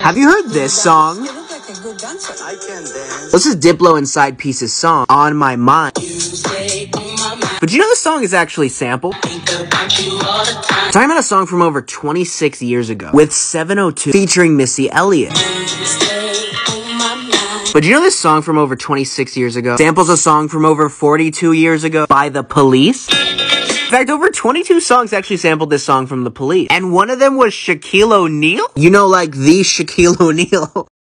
Have you heard this song? You look like a good dancer. I can dance. This is Diplo and Side Piece's song, On My Mind. But you know the song is actually sampled? Talking about a song from over 26 years ago, with 702 featuring Missy Elliott. But you know this song from over 26 years ago samples a song from over 42 years ago by The Police? In fact, over 22 songs actually sampled this song from The Police. And one of them was Shaquille O'Neal? You know, like the Shaquille O'Neal.